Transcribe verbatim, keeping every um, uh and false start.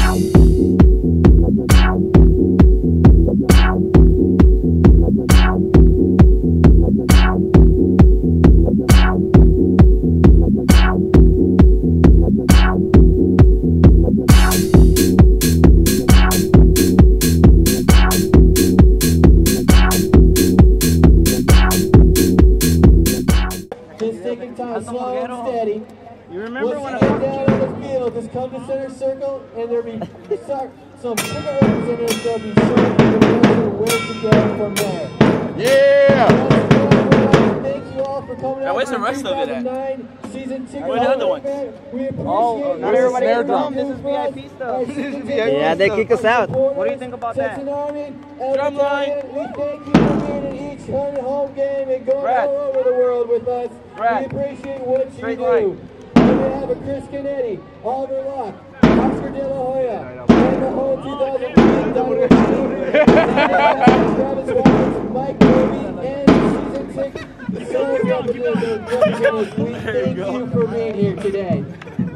Slow and steady. You remember we'll when I down on the field, just come to center circle, and there'll be some cigarettes in there, so be certain where to go from there. Yeah! Thank you all for coming out. Where's the rest of it at? Season ticket. Where's the other ones? We appreciate oh, not everybody can come. This is V I P stuff. This is V I P yeah, they kick us out. What do you think about that? Drumline. We thank you for being at each home game and going Brad. all over the world with us. Brad. We appreciate what you Straight do. line. And we have a Chris Kennedy, Oliver Locke, Oscar De La Hoya, and the whole two thousand three Dynamo team. Travis Roberts, Mike Kirby, and season six sales representatives. We thank you for being here today.